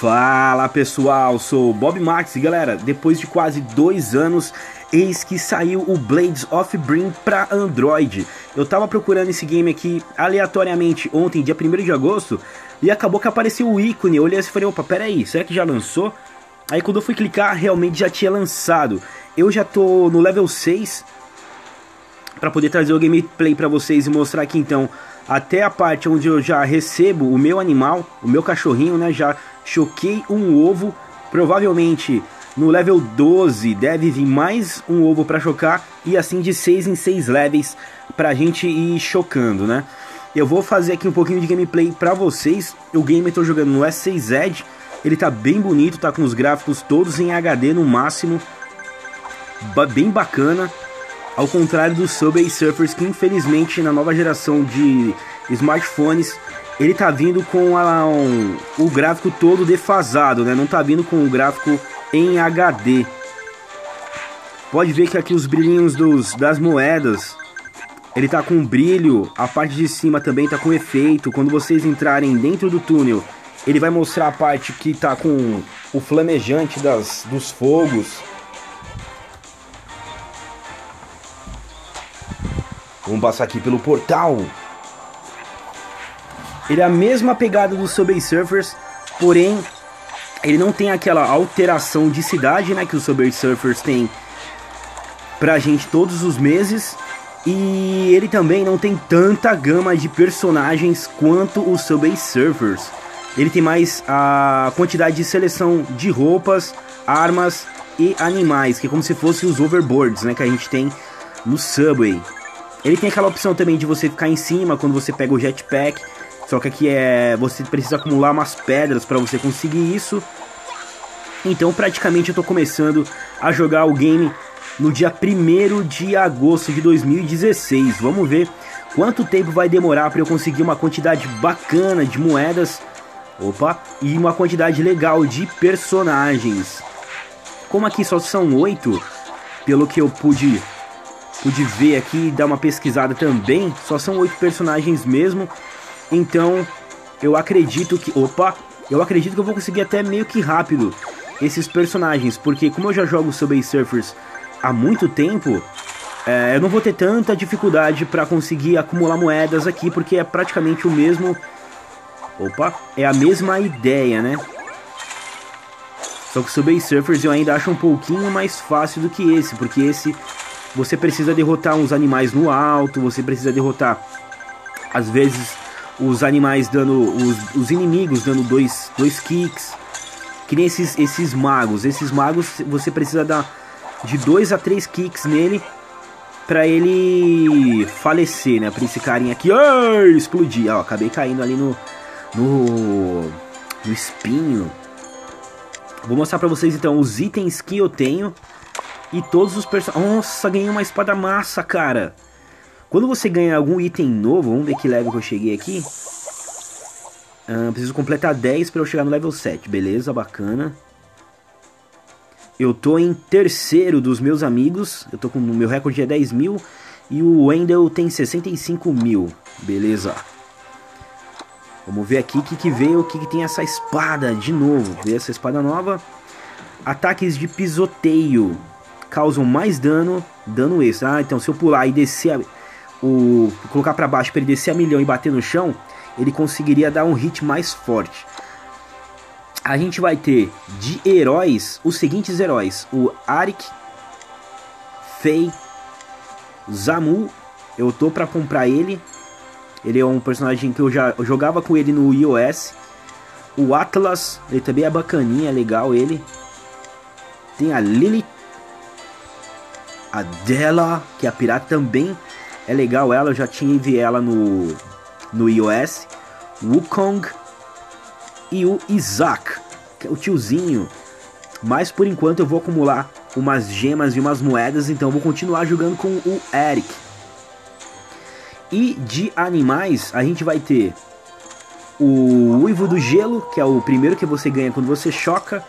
Fala pessoal, sou o Bob Max e galera, depois de quase 2 anos, eis que saiu o Blades of Brim para Android. Eu tava procurando esse game aqui aleatoriamente ontem, dia 1º de agosto, e acabou que apareceu o ícone. Eu olhei assim e falei, opa, peraí, será que já lançou? Aí quando eu fui clicar, realmente já tinha lançado. Eu já tô no level 6 para poder trazer o gameplay para vocês e mostrar aqui então até a parte onde eu já recebo o meu animal, o meu cachorrinho, né? Já choquei um ovo, provavelmente no level 12 deve vir mais um ovo para chocar e assim de 6 em 6 levels pra gente ir chocando, né? Eu vou fazer aqui um pouquinho de gameplay pra vocês. O game eu tô jogando no S6 Edge, ele tá bem bonito, tá com os gráficos todos em HD no máximo, bem bacana. Ao contrário do Subway Surfers, que infelizmente na nova geração de smartphones ele tá vindo com o gráfico todo defasado, né? Não tá vindo com o gráfico em HD. Pode ver que aqui os brilhinhos das moedas, ele tá com brilho, a parte de cima também tá com efeito. Quando vocês entrarem dentro do túnel, ele vai mostrar a parte que tá com o flamejante dos fogos. Vamos passar aqui pelo portal. Ele é a mesma pegada do Subway Surfers, porém ele não tem aquela alteração de cidade, né, que os Subway Surfers tem pra gente todos os meses. E ele também não tem tanta gama de personagens quanto os Subway Surfers. Ele tem mais a quantidade de seleção de roupas, armas e animais, que é como se fossem os overboards, né, que a gente tem no Subway. Ele tem aquela opção também de você ficar em cima quando você pega o jetpack. Só que aqui você precisa acumular umas pedras para você conseguir isso. Então praticamente eu tô começando a jogar o game no dia 1º de agosto de 2016. Vamos ver quanto tempo vai demorar para eu conseguir uma quantidade bacana de moedas. Opa, e uma quantidade legal de personagens. Como aqui só são 8, pelo que eu pude ver aqui e dar uma pesquisada também, só são 8 personagens mesmo. Então eu acredito que eu vou conseguir até meio que rápido esses personagens, porque como eu já jogo Subway Surfers há muito tempo, eu não vou ter tanta dificuldade para conseguir acumular moedas aqui, porque é praticamente o mesmo. É a mesma ideia, né? Só que o Subway Surfers eu ainda acho um pouquinho mais fácil do que esse, porque esse você precisa derrotar uns animais no alto, você precisa derrotar às vezes os animais dando, os inimigos dando dois kicks, que nem esses magos. Esses magos você precisa dar de 2 a 3 kicks nele pra ele falecer, né? Pra esse carinha aqui explodir. Ó, acabei caindo ali no espinho. Vou mostrar pra vocês então os itens que eu tenho e todos os personagens. Nossa, ganhei uma espada massa, cara. Quando você ganha algum item novo, vamos ver que level que eu cheguei aqui. Preciso completar 10 para eu chegar no level 7, beleza, bacana. Eu tô em 3º dos meus amigos, eu tô com o meu recorde é 10 mil e o Wendell tem 65 mil, beleza. Vamos ver aqui o que veio, o que tem essa espada de novo. Veio essa espada nova. Ataques de pisoteio causam mais dano extra. Então se eu pular e descer colocar pra baixo para ele descer a milhão e bater no chão, ele conseguiria dar um hit mais forte. A gente vai ter de heróis os seguintes heróis: o Arik, Fei, Zamu. Eu tô pra comprar ele. Ele é um personagem que eu jogava com ele no iOS. O Atlas, ele também é bacaninha, é legal ele. Tem a Lily, a Della, que é a pirata, também é legal ela, eu já tive ela no iOS. O Wukong e o Isaac, que é o tiozinho. Mas por enquanto eu vou acumular umas gemas e umas moedas, então eu vou continuar jogando com o Eric. E de animais a gente vai ter o Uivo do Gelo, que é o primeiro que você ganha quando você choca.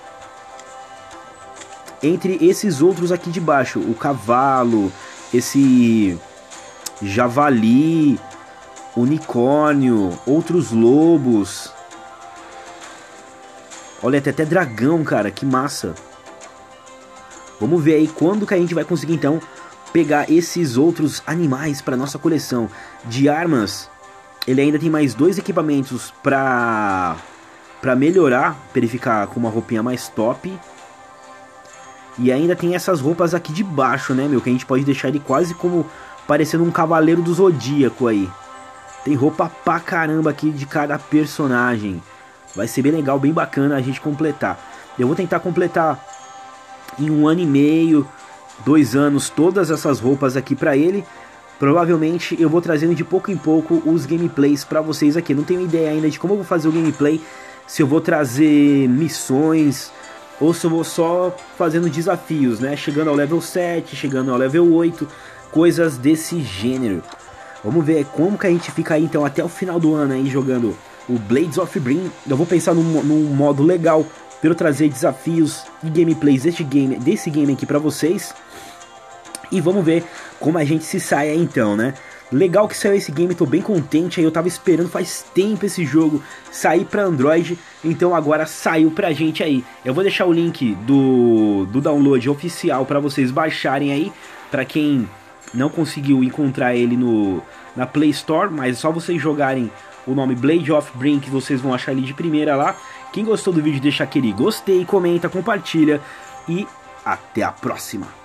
Entre esses outros aqui de baixo, o cavalo, esse javali, unicórnio, outros lobos. Olha, tem até dragão, cara, que massa. Vamos ver aí quando que a gente vai conseguir então pegar esses outros animais para nossa coleção de armas. Ele ainda tem mais 2 equipamentos para melhorar, para ele ficar com uma roupinha mais top. E ainda tem essas roupas aqui de baixo, né, meu, que a gente pode deixar ele quase como parecendo um cavaleiro do zodíaco aí. Tem roupa pra caramba aqui de cada personagem. Vai ser bem legal, bem bacana a gente completar. Eu vou tentar completar em 1 ano e meio, 2 anos, todas essas roupas aqui pra ele. Provavelmente eu vou trazendo de pouco em pouco os gameplays pra vocês aqui. Não tenho ideia ainda de como eu vou fazer o gameplay. Se eu vou trazer missões ou se eu vou só fazendo desafios, né? Chegando ao level 7, chegando ao level 8, coisas desse gênero. Vamos ver como que a gente fica aí então até o final do ano aí jogando o Blades of Brim. Eu vou pensar num modo legal para eu trazer desafios e gameplays desse game aqui para vocês. E vamos ver como a gente se sai aí então, né? Legal que saiu esse game, tô bem contente aí, eu tava esperando faz tempo esse jogo sair para Android, então agora saiu pra gente aí. Eu vou deixar o link do download oficial para vocês baixarem aí, para quem não conseguiu encontrar ele na Play Store, mas é só vocês jogarem o nome Blades of Brim que vocês vão achar ele de primeira lá. Quem gostou do vídeo deixa aquele gostei, comenta, compartilha e até a próxima.